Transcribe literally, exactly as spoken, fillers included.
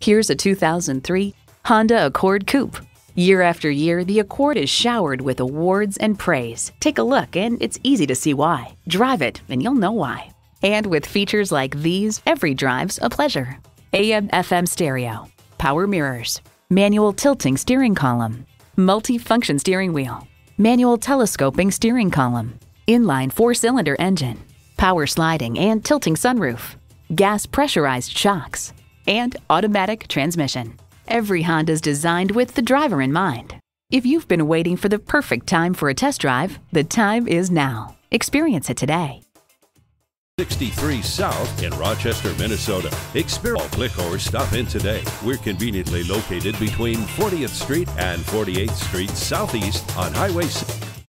Here's a two thousand three Honda Accord Coupe. Year after year, the Accord is showered with awards and praise. Take a look and it's easy to see why. Drive it and you'll know why. And with features like these, every drive's a pleasure. A M F M stereo, power mirrors, manual tilting steering column, multi-function steering wheel, manual telescoping steering column, inline four-cylinder engine, power sliding and tilting sunroof, gas pressurized shocks, and automatic transmission. Every Honda's designed with the driver in mind. If you've been waiting for the perfect time for a test drive, the time is now. Experience it today. sixty-three South in Rochester, Minnesota. Experience, click or stop in today. We're conveniently located between fortieth Street and forty-eighth Street Southeast on Highway six.